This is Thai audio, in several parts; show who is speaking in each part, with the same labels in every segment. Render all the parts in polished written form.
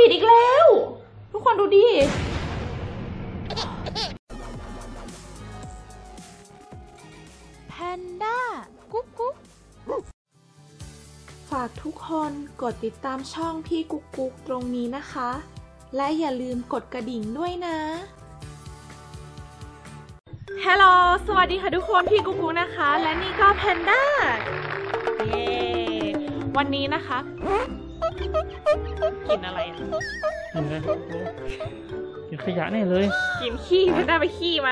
Speaker 1: ดอีกแล้วทุกคนดูดิแพนด้ากุ๊กกุ๊กฝากทุกคนกดติดตามช่องพี่กุ๊กกุ๊กตรงนี้นะคะและอย่าลืมกดกระดิ่งด้วยนะฮัลโหลสวัสดีค่ะทุกคนพี่กุ๊กกุ๊กนะคะและนี่ก็แพนด้าเย้วันนี้นะคะกินอะไรอ่ะ
Speaker 2: กินเลยกินขยะแน่เลย
Speaker 1: กินขี้แพนด้าไปขี้มา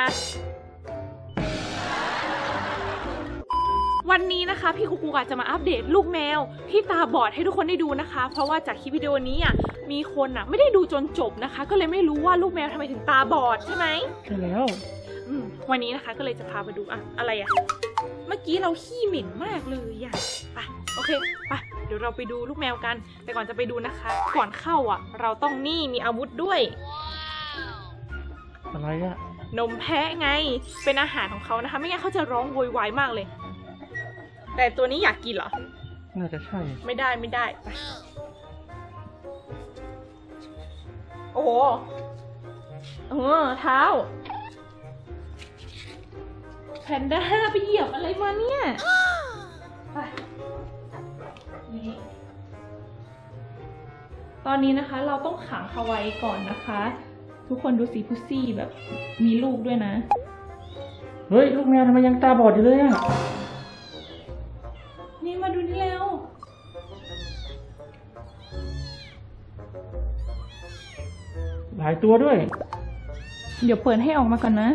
Speaker 1: วันนี้นะคะพี่กุ๊กกุ๊กจะมาอัปเดตลูกแมวที่ตาบอดให้ทุกคนได้ดูนะคะเพราะว่าจากคลิปวิดีโอนี้มีคนไม่ได้ดูจนจบนะคะก็เลยไม่รู้ว่าลูกแมวทำไมถึงตาบอดใช่ไหม
Speaker 2: ใช่แล้ว
Speaker 1: วันนี้นะคะก็เลยจะพาไปดูอะไรเมื่อกี้เราขี้เหม็นมากเลยไปโอเคไปเดี๋ยวเราไปดูลูกแมวกันแต่ก่อนจะไปดูนะคะก่อนเข้าเราต้องมีอาวุธด้วย
Speaker 2: อะไร
Speaker 1: นมแพะไงเป็นอาหารของเขานะคะไม่งั้นเขาจะร้องโวยวายมากเลยแต่ตัวนี้อยากกินเหรอ
Speaker 2: น่าจะใช่
Speaker 1: ไม่ได้ไปโอ้โหเท้าแพนด้าไปเหยียบอะไรมาเนี่ยไปนี่ตอนนี้นะคะเราต้องขังเขาไว้ก่อนนะคะทุกคนดูสิพุซซี่แบบมีลูกด้วยนะ
Speaker 2: เฮ้ยลูกแมวทำไมยังตาบอดอยู่เลย
Speaker 1: นี่มาดูนี่แล้ว
Speaker 2: หลายตัวด้วย
Speaker 1: เดี๋ยวเปิดให้ออกมาก่อนนะ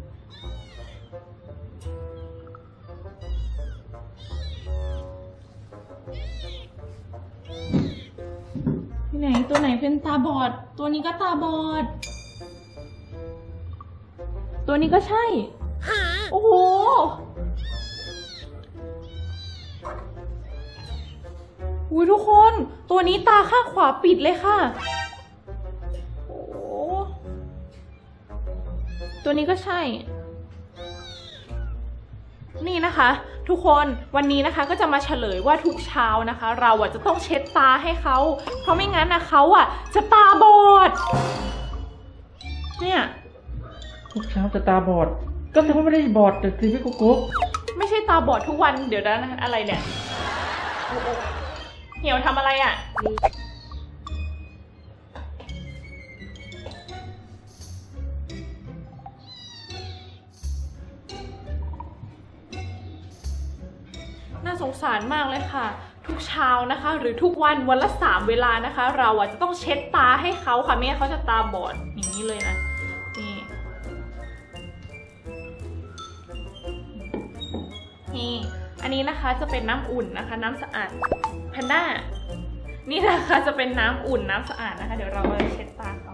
Speaker 1: ที่ไหนตัวไหนเป็นตาบอดตัวนี้ก็ตาบอดตัวนี้ก็ใช่โอ้โหทุกคนตัวนี้ตาข้างขวาปิดเลยค่ะโอ้ตัวนี้ก็ใช่นี่นะคะทุกคนวันนี้นะคะก็จะมาเฉลยว่าทุกเช้านะคะเราจะต้องเช็ดตาให้เขาเพราะไม่งั้นเขาจะตาบอดเนี่ย
Speaker 2: ทุกเช้าจะตาบอดก็แต่ว่าไม่ได้บอดแต่สิพี่กุ๊ก
Speaker 1: ไม่ใช่ตาบอดทุกวันเดี๋ยวนะอะไรเนี่ยเหี่ยวทำอะไรน่าสงสารมากเลยค่ะทุกเช้านะคะหรือทุกวันละ3เวลานะคะเราจะต้องเช็ดตาให้เขาค่ะไม่งั้นเขาจะตาบอดอย่างนี้เลยนะนี่อันนี้นะคะจะเป็นน้ำอุ่นนะคะน้ำสะอาดแพนด้านี่นะคะจะเป็นน้ำอุ่นน้ำสะอาดนะคะเดี๋ยวเราจะเช็ดตาเขา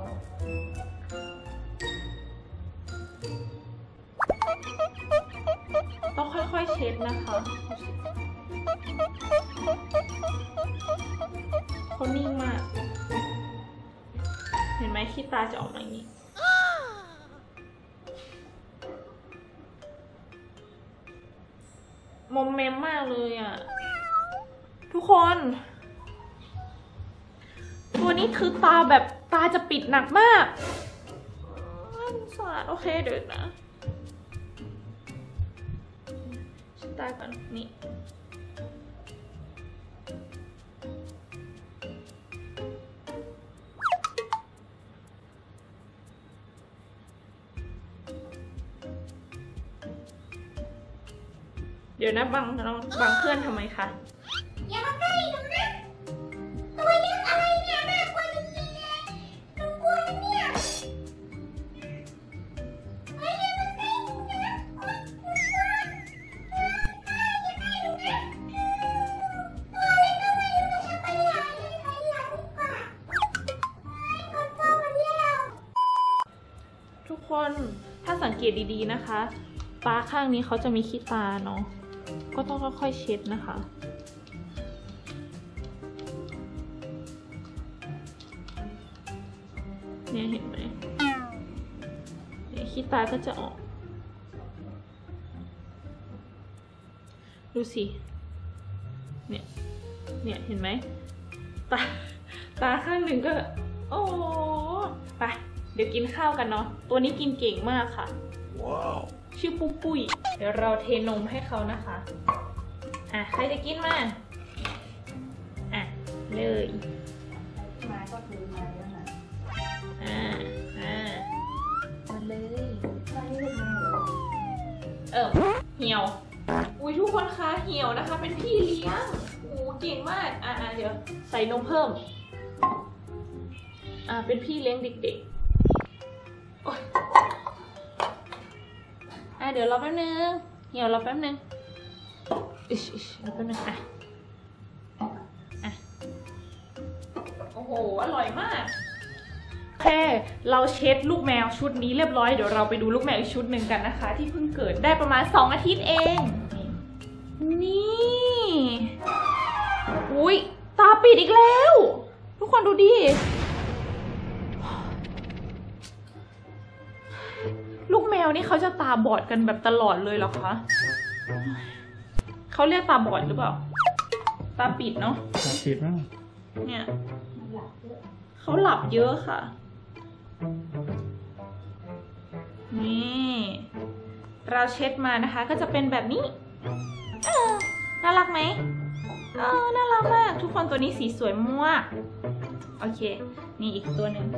Speaker 1: ต้องค่อยๆเช็ดนะคะเขานิ่งมากเห็นไหมขี้ตาจะออกมาอย่างนี้มอมแมมมากเลยทุกคนตัวนี้คือตาแบบตาจะปิดหนักมากสงสารโอเคเดี๋ยวนะฉันตาก่อนนี่เดี๋ยวนะบังเพื่อนทำไมคะ
Speaker 3: อย่ามาใกล้หนูนะตัวเล็กอะไรเนี่ยน่ากลัวจริงๆเลยหนูกลัวเนี่ยไม่อย่ามาใกล้หนูนะอย่าใกล้หนูนะตัวเล็กก็ไม่รู้จะไปไหนดีกว่าคนโตมาเที่ยว
Speaker 1: ทุกคนถ้าสังเกตดีๆนะคะตาข้างนี้เขาจะมีขี้ตาเนาะก็ต้องค่อยๆเช็ดนะคะเนี่ยเห็นไหมขี้ตาก็จะออกดูสิเนี่ยเห็นไหมตาข้างหนึ่งก็โอ้ไปเดี๋ยวกินข้าวกันเนาะตัวนี้กินเก่งมากค่ะว้าวชื่อปุ้ปุ้ยเดี๋ยวเราเทนมให้เขานะคะใครจะกินมาเลย
Speaker 3: มาก็คือมาแล้วนะ
Speaker 1: มาเลย
Speaker 3: มาเรียกมาเหรอ
Speaker 1: เหี่ยวอุ้ยทุกคนคะเหี่ยวนะคะเป็นพี่เลี้ยงเก่งมากเดี๋ยวใส่นมเพิ่มเป็นพี่เลี้ยงเด็กๆโอ๊ยเดี๋ยวรอแป๊บนึงเหี่ยวรอแป๊บนึงรอแป๊บนึงโอ้โหอร่อยมากโอเคเราเช็ดลูกแมวชุดนี้เรียบร้อยเดี๋ยวเราไปดูลูกแมวอีกชุดหนึ่งกันนะคะที่เพิ่งเกิดได้ประมาณ2 อาทิตย์เองนี่อุ้ยตาปิดอีกแล้วทุกคนดูดิลูกแมวนี่เขาจะตาบอดกันแบบตลอดเลยเหรอคะเขาเรียกตาบอดหรือเปล่าตาปิดเนาะ
Speaker 2: ตาปิดมั้ง
Speaker 1: เนี่ยเขาหลับเยอะค่ะนี่เราเช็ดมานะคะก็จะเป็นแบบนี้น่ารักไหมน่ารักมากทุกคนตัวนี้สีสวยมากโอเคนี่อีกตัวหนึ่ง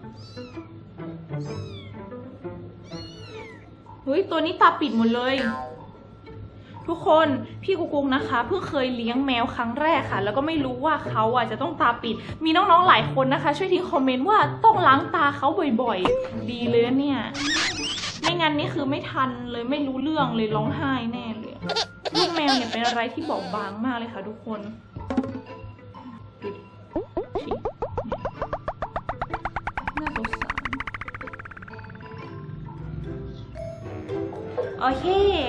Speaker 1: เฮ้ยตัวนี้ตาปิดหมดเลยทุกคนพี่กุ๊กนะคะเพิ่งเคยเลี้ยงแมวครั้งแรกค่ะแล้วก็ไม่รู้ว่าเขาจะต้องตาปิดมีน้องๆหลายคนนะคะช่วยทิ้งคอมเมนต์ว่าต้องล้างตาเขาบ่อยๆดีเลยนะเนี่ยไม่งั้นนี่คือไม่ทันเลยไม่รู้เรื่องเลยร้องไห้แน่เลยลูกแมวเนี่ยเป็นอะไรที่บอบบางมากเลยค่ะทุกคนน่าสงสารโอเค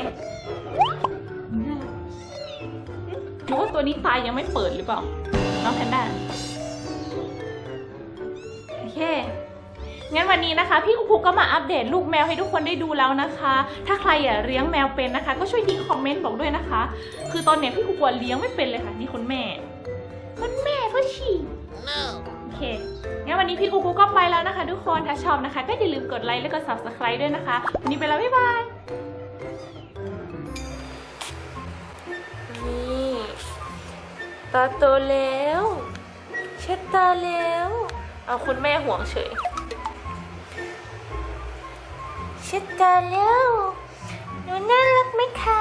Speaker 1: หรือว่าตัวนี้ตายยังไม่เปิดหรือเปล่าน้องแพนด้าโอเคงั้นวันนี้นะคะพี่กุ๊กก็มาอัปเดตลูกแมวให้ทุกคนได้ดูแล้วนะคะถ้าใครเลี้ยงแมวเป็นนะคะก็ช่วยทิ้งคอมเมนต์บอกด้วยนะคะคือตอนเนี้ยพี่กุ๊กเลี้ยงไม่เป็นเลยค่ะนี่คุณแม่ก็ฉี่โอเคงั้นวันนี้พี่กุ๊กก็ไปแล้วนะคะทุกคนถ้าชอบนะคะก็อย่าลืมกดไลค์และก็ Subscribe ด้วยนะคะวันนี้ไปแล้วบ๊ายบายนี่ตาโตแล้วเช็ดตาแล้วเอาคุณแม่ห่วงเฉยเช็ดตาแล้วหนูน่ารักไหมคะ